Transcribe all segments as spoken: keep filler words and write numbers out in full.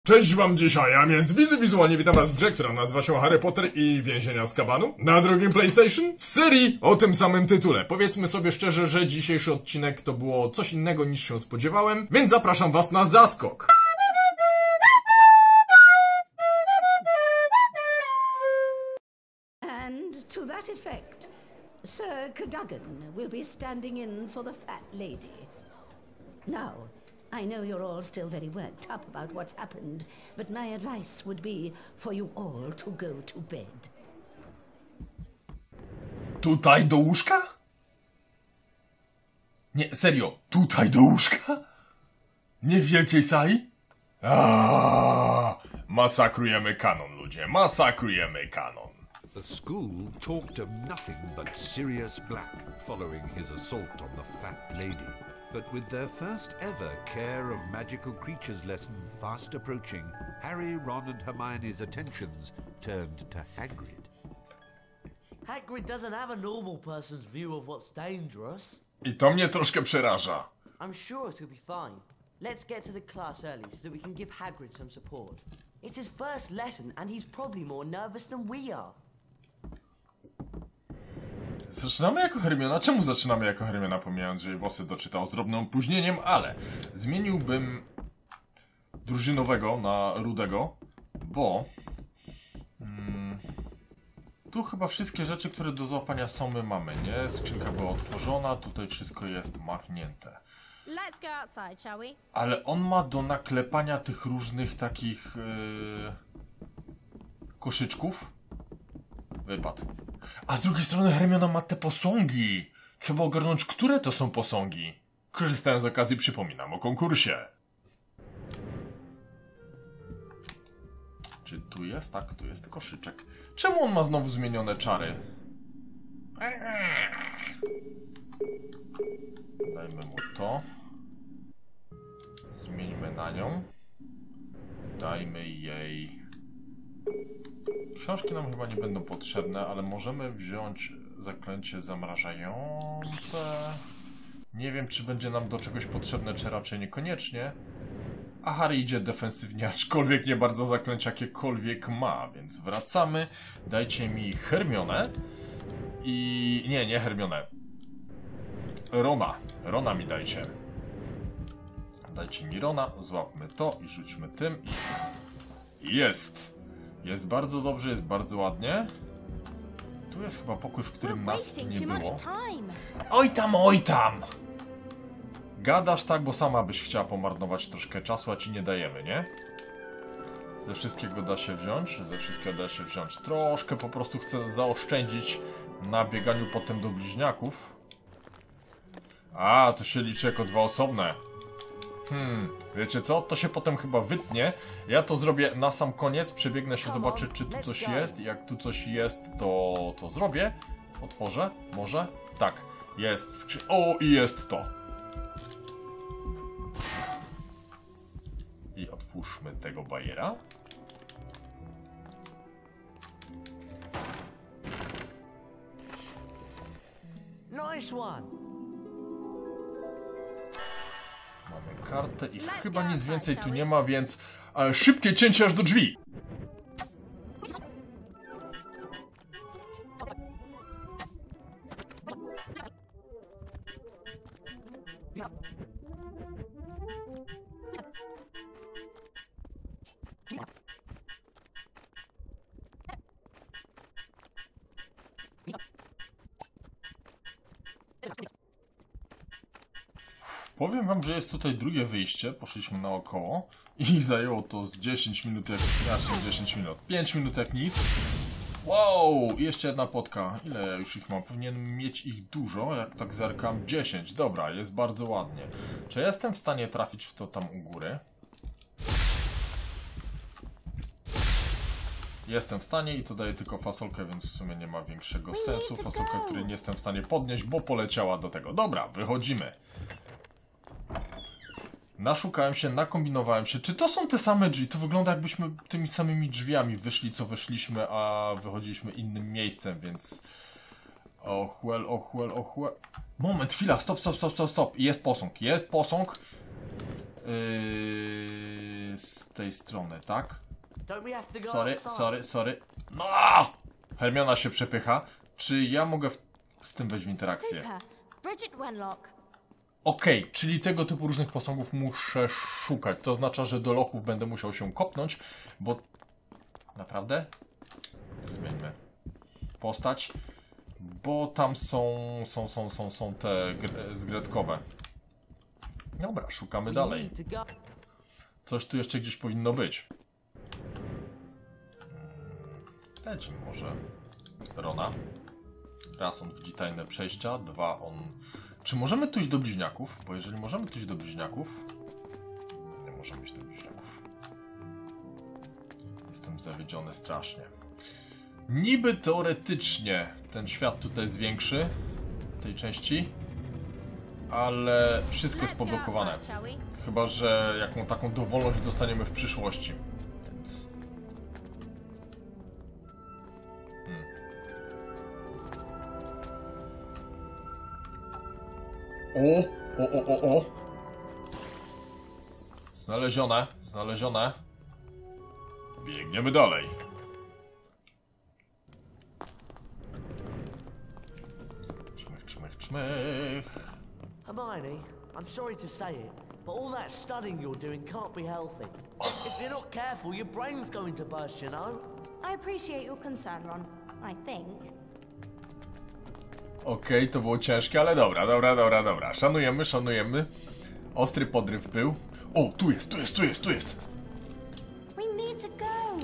Cześć wam dzisiaj, ja jest Wizy Wizualnie, witam was w grze, która nazywa się Harry Potter i Więzienia Azkabanu. Na drugim PlayStation w serii o tym samym tytule. Powiedzmy sobie szczerze, że dzisiejszy odcinek to było coś innego niż się spodziewałem, więc zapraszam was na zaskok. And to that effect, Sir Cadogan will be standing in for the fat lady. Now, I know you're all still very worked up about what's happened, but my advice would be for you all to go to bed. Tutaj do łóżka? Nie, serio, tutaj do łóżka? Nie w wielkiej sali? Aaaa, masakrujemy kanon, ludzie, masakrujemy kanon. The school talked of nothing but Sirius Black following his assault on the fat lady. But with their first ever Care of Magical Creatures lesson fast approaching, Harry, Ron and Hermione's attentions turned to Hagrid. Hagrid doesn't have a normal person's view of what's dangerous. I to mnie troszkę przeraża. I'm sure it'll be fine. Let's get to the class early so that we can give Hagrid some support. It's his first lesson and he's probably more nervous than we are. Zaczynamy jako Hermiona? Czemu zaczynamy jako Hermiona, pomijając, że jej włosy doczytał z drobnym opóźnieniem, ale zmieniłbym drużynowego na rudego, bo mm, tu chyba wszystkie rzeczy, które do złapania są, my mamy, nie? Skrzynka była otworzona, tutaj wszystko jest machnięte. Let's go outside, shall we? Ale on ma do naklepania tych różnych takich yy, koszyczków. Wypadł. A z drugiej strony Hermiona ma te posągi. Trzeba ogarnąć, które to są posągi. Korzystając z okazji przypominam o konkursie. Czy tu jest? Tak, tu jest koszyczek. Czemu on ma znowu zmienione czary? Dajmy mu to. Zmieńmy na nią. Dajmy jej... Książki nam chyba nie będą potrzebne, ale możemy wziąć zaklęcie zamrażające. Nie wiem, czy będzie nam do czegoś potrzebne, czy raczej niekoniecznie. A Harry idzie defensywnie, aczkolwiek nie bardzo zaklęcia jakiekolwiek ma, więc wracamy. Dajcie mi Hermionę. I... nie, nie Hermionę. Rona. Rona mi dajcie. Dajcie mi Rona, złapmy to i rzućmy tym. I... jest! Jest bardzo dobrze, jest bardzo ładnie. Tu jest chyba pokój, w którym nas nie było. Oj tam, oj tam! Gadasz tak, bo sama byś chciała pomarnować troszkę czasu, a ci nie dajemy, nie? Ze wszystkiego da się wziąć, ze wszystkiego da się wziąć. Troszkę po prostu chcę zaoszczędzić na bieganiu potem do bliźniaków. A, to się liczy jako dwa osobne. Hmm, wiecie co? To się potem chyba wytnie. Ja to zrobię na sam koniec. Przebiegnę się zobaczyć, czy tu coś jest. Jak tu coś jest, to, to zrobię. Otworzę? Może? Tak. Jest skrzy... O, i jest to. I otwórzmy tego bajera. Nice one. Mamy kartę i chyba nic więcej tu nie ma, więc e, szybkie cięcie aż do drzwi. Powiem wam, że jest tutaj drugie wyjście, poszliśmy naokoło i zajęło to z dziesięć minut jak... Znaczy dziesięć minut, pięć minut jak nic. Wow, jeszcze jedna potka. Ile ja już ich mam? Powinien mieć ich dużo, jak tak zerkam. dziesięć, dobra, jest bardzo ładnie. Czy ja jestem w stanie trafić w to tam u góry? Jestem w stanie i to daje tylko fasolkę, więc w sumie nie ma większego sensu. Fasolkę, której nie jestem w stanie podnieść, bo poleciała do tego. Dobra, wychodzimy. Naszukałem się, nakombinowałem się. Czy to są te same drzwi? To wygląda, jakbyśmy tymi samymi drzwiami wyszli, co weszliśmy, a wychodziliśmy innym miejscem, więc... Och, well, och, well, och, well. Moment, chwila, stop, stop, stop, stop, stop. Jest posąg, jest posąg. Yy... z tej strony, tak? Don't we have to go Sorry, outside? sorry, sorry. No! Hermiona się przepycha. Czy ja mogę w, z tym wejść w interakcję? Super. Bridget Wenlock. Okej, okay, czyli tego typu różnych posągów muszę szukać. To oznacza, że do lochów będę musiał się kopnąć, bo... Naprawdę? Zmieńmy postać. Bo tam są, są, są, są, są te zgredkowe. Dobra, szukamy dalej. Coś tu jeszcze gdzieś powinno być. Dajcie mi może Rona. Raz on widzi tajne przejścia, dwa on... Czy możemy tu iść do bliźniaków? Bo jeżeli możemy tu iść do bliźniaków... Nie możemy iść do bliźniaków. Jestem zawiedziony strasznie. Niby teoretycznie ten świat tutaj jest większy, w tej części, ale wszystko jest poblokowane. Chyba że jaką taką dowolność dostaniemy w przyszłości. Więc... Hmm. O! O, o, o, o! Znalezione, znalezione. Biegniemy dalej. Czmych, czmych, czmych. Hermione, I'm sorry to say it, but all that studying you're doing can't be healthy. If you're not careful, your brain's going to burst, you know? I appreciate your concern, Ron. I think. Okej, okay, to było ciężkie, ale dobra, dobra, dobra, dobra. Szanujemy, szanujemy. Ostry podryw był. O, tu jest, tu jest, tu jest, tu jest. We need to go.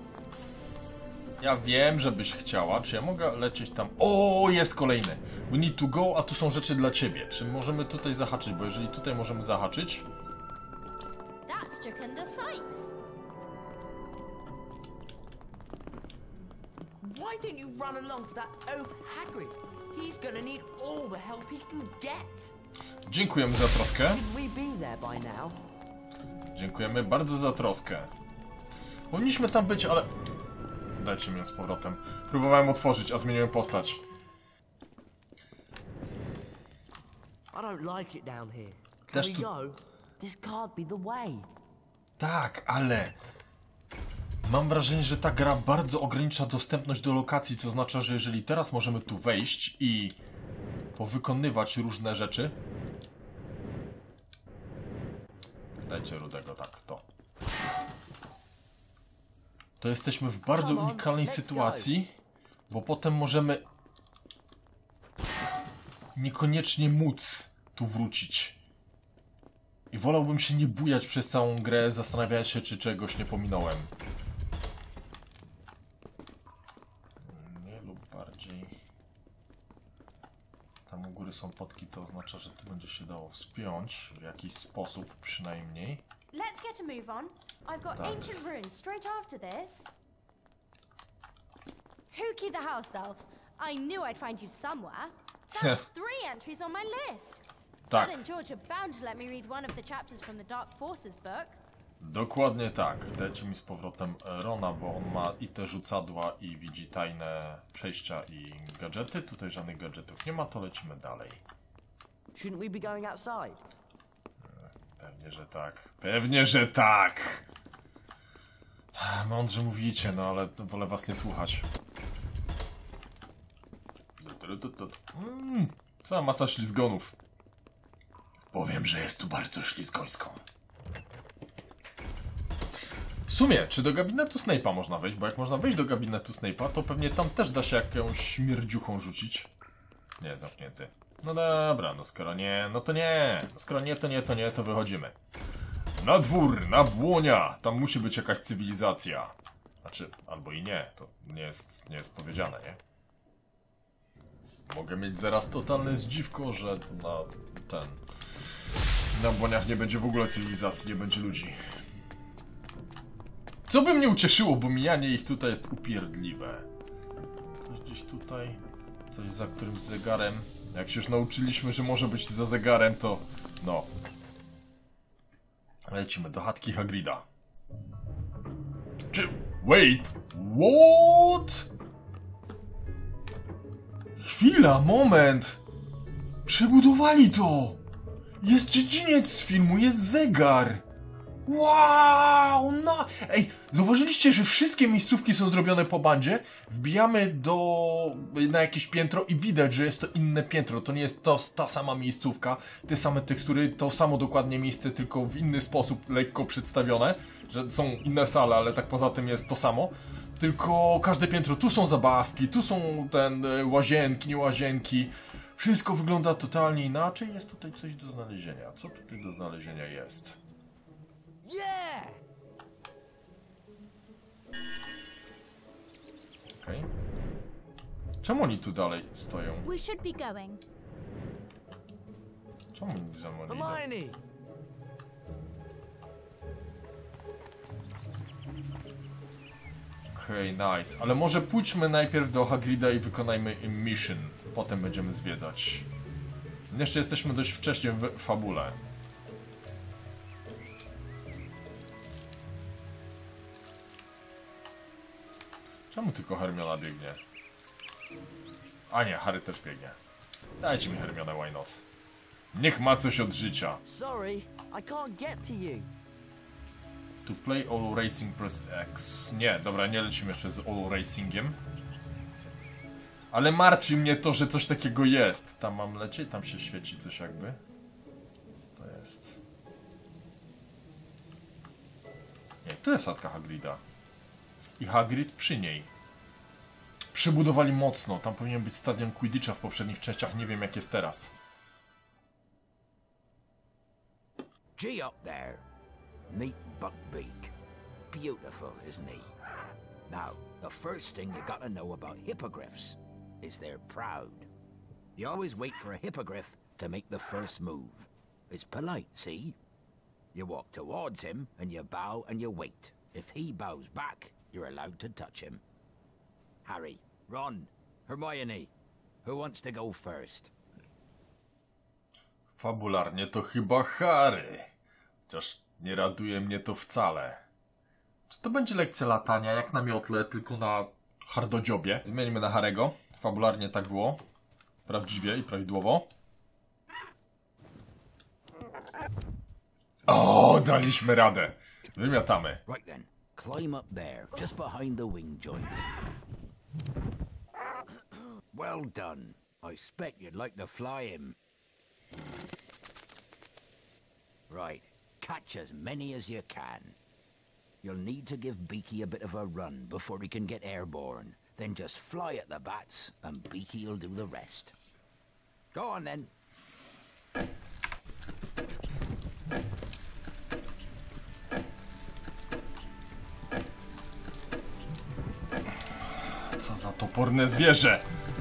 Ja wiem, żebyś chciała. Czy ja mogę lecieć tam? O, jest kolejny. We need to go, a tu są rzeczy dla ciebie. Czy możemy tutaj zahaczyć? Bo jeżeli tutaj możemy zahaczyć... That's Jacinda Sykes. Why don't you run along to that oaf Hagrid? He's gonna need all the help he can get. Dziękujemy za troskę. Should we be there by now? Dziękujemy bardzo za troskę. Powinniśmy tam być, ale... Dajcie mi ją z powrotem. Próbowałem otworzyć, a zmieniłem postać. I don't like it down here. Can Też we tu... go? This can't be the way. Tak, ale... Mam wrażenie, że ta gra bardzo ogranicza dostępność do lokacji, co oznacza, że jeżeli teraz możemy tu wejść i powykonywać różne rzeczy... Dajcie rudego, tak, to. To jesteśmy w bardzo unikalnej sytuacji, bo potem możemy niekoniecznie móc tu wrócić. I wolałbym się nie bujać przez całą grę, zastanawiając się, czy czegoś nie pominąłem. Nie lub bardziej. Tam u góry są potki, to oznacza, że tu będzie się dało wspiąć w jakiś sposób przynajmniej. Let's get a move on. I've got Tak. ancient runes straight after this. Hooky the house elf. I knew I'd find you somewhere. That's three entries on my list. Tak. Dad and George are bound to let me read one of the chapters from the Dark Forces book. Dokładnie tak. Dajcie mi z powrotem Rona, bo on ma i te rzucadła, i widzi tajne przejścia i gadżety. Tutaj żadnych gadżetów nie ma, to lecimy dalej. Shouldn't we be going outside? Pewnie, że tak. Pewnie, że tak! Mądrze mówicie, no ale wolę was nie słuchać. Mm, cała masa ślizgonów. Powiem, że jest tu bardzo ślizgońsko. W sumie, czy do gabinetu Snape'a można wejść? Bo jak można wejść do gabinetu Snape'a, to pewnie tam też da się jakąś śmierdziuchą rzucić. Nie, zamknięty. No dobra, no skoro nie, no to nie. No skoro nie, to nie, to nie, to wychodzimy. Na dwór, na błonia. Tam musi być jakaś cywilizacja. Znaczy, albo i nie. To nie jest, nie jest powiedziane, nie? Mogę mieć zaraz totalne zdziwko, że na ten... Na błoniach nie będzie w ogóle cywilizacji, nie będzie ludzi. Co by mnie ucieszyło, bo mijanie ich tutaj jest upierdliwe. Coś gdzieś tutaj... Coś za którymś zegarem. Jak się już nauczyliśmy, że może być za zegarem, to... No. Lecimy do chatki Hagrida. Czy... Wait! What? Chwila, moment! Przebudowali to! Jest dziedziniec z filmu, jest zegar! Wow, no! Ej, zauważyliście, że wszystkie miejscówki są zrobione po bandzie? Wbijamy do... na jakieś piętro i widać, że jest to inne piętro. To nie jest to, ta sama miejscówka, te same tekstury, to samo dokładnie miejsce, tylko w inny sposób lekko przedstawione. Że są inne sale, ale tak poza tym jest to samo. Tylko każde piętro, tu są zabawki, tu są ten łazienki, nie łazienki. Wszystko wygląda totalnie inaczej. Jest tutaj coś do znalezienia. Co tutaj do znalezienia jest? Yeah! Okej. Okay. Czemu oni tu dalej stoją? We should be going. Czemu oni za mną idą? Hermione! Okej, okay, nice. Ale może pójdźmy najpierw do Hagrida i wykonajmy im mission. Potem będziemy zwiedzać. Jeszcze jesteśmy dość wcześnie w fabule. Czemu tylko Hermiona biegnie? A nie, Harry też biegnie. Dajcie mi Hermionę, why not? Niech ma coś od życia. Sorry, I can't get to you. To play all racing press X. Nie, dobra, nie lecimy jeszcze z all racingiem. Ale martwi mnie to, że coś takiego jest. Tam mam lecieć, tam się świeci coś jakby. Co to jest? Nie, tu jest chatka Hagrida. I Hagrid przy niej. Przybudowali mocno. Tam powinien być stadion Quidditcha w poprzednich częściach. Nie wiem jak jest teraz. Gee up there. Meet Buckbeak. Beautiful, isn't he? Now, the first thing you gotta know about hippogriffs is they're proud. You always wait for a hippogriff to make the first move. It's polite, see? You walk towards him, and you bow and you wait. If he bows back, you're allowed to touch him. Harry, Ron, Hermione, who wants to go first? Fabularnie to chyba Harry. Chociaż nie raduje mnie to wcale. Czy to będzie lekcja latania, jak na miotle, tylko na hardodziobie? Zmienimy na Harry'ego. Fabularnie tak było. Prawdziwie i prawidłowo. O, daliśmy radę. Wymiatamy. Right then, climb up there, just behind the wing joint. Well done. I expect you'd like to fly him. Right, catch as many as you can. You'll need to give Beaky a bit of a run before he can get airborne. Then just fly at the bats, and Beaky'll do the rest. Go on then. Co za toporne zwierzę!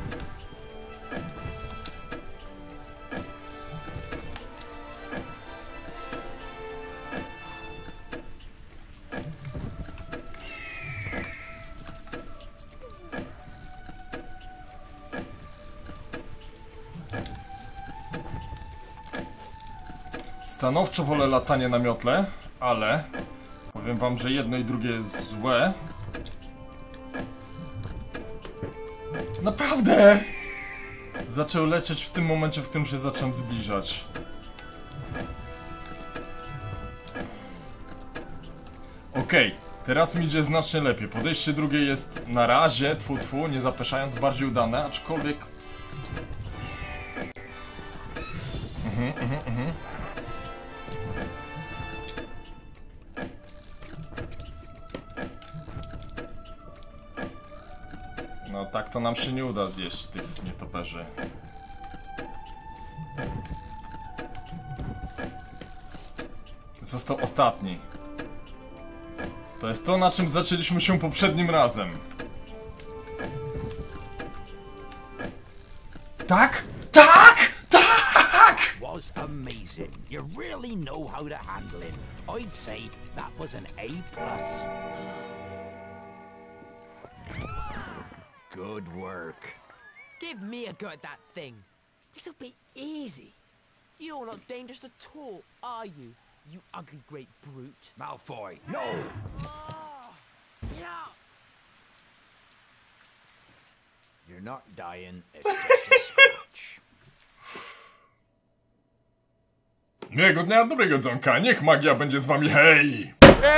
Stanowczo wolę latanie na miotle, ale powiem wam, że jedno i drugie jest złe. Naprawdę! Zaczął lecieć w tym momencie, w którym się zacząłem zbliżać. Okej, okay, teraz mi idzie znacznie lepiej. Podejście drugie jest na razie, tfu tfu, nie zapeszając, bardziej udane, aczkolwiek... Mhm, mhm, mhm. No tak to nam się nie uda zjeść tych nietoperzy. Został ostatni. To jest to, na czym zaczęliśmy się poprzednim razem. Tak? Tak! Tak! Was amazing. You really know how to handle him. I'd say that was an A plus. Good work. Give me a go at that thing. This'll be easy. You're not dangerous at all, are you? You ugly great brute. Malfoy, no! Oh, yeah. You're not dying, it's just a scratch. Miłego dnia, dobrego dzonka, niech magia będzie z wami, hej!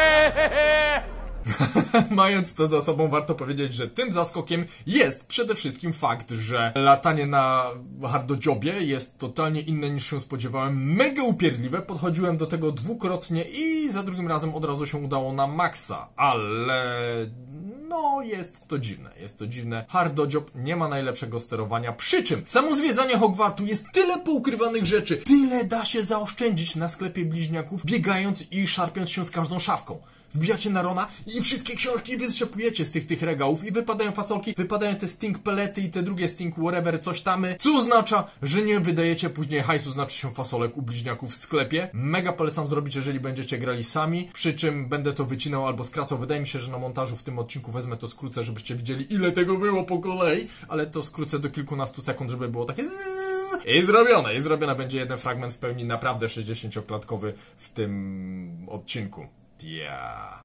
Mając to za sobą, warto powiedzieć, że tym zaskokiem jest przede wszystkim fakt, że latanie na hardodziobie jest totalnie inne niż się spodziewałem. Mega upierdliwe, podchodziłem do tego dwukrotnie i za drugim razem od razu się udało na maksa, ale... no, jest to dziwne, jest to dziwne. Hardojob nie ma najlepszego sterowania, przy czym samo zwiedzanie Hogwartu jest tyle poukrywanych rzeczy, tyle da się zaoszczędzić na sklepie bliźniaków, biegając i szarpiąc się z każdą szafką. Wbijacie na Rona i wszystkie książki wystrzepujecie z tych tych regałów i wypadają fasolki, wypadają te stink pelety i te drugie stink whatever coś tamy, co oznacza, że nie wydajecie później hajsu, znaczy się fasolek u bliźniaków w sklepie. Mega polecam zrobić, jeżeli będziecie grali sami, przy czym będę to wycinał albo skracał. Wydaje mi się, że na montażu w tym odcinku wezmę to skrócę, żebyście widzieli, ile tego było po kolei, ale to skrócę do kilkunastu sekund, żeby było takie zzzz. I zrobione, i zrobione będzie jeden fragment w pełni naprawdę sześćdziesięcioklatkowy w tym odcinku. Yeah.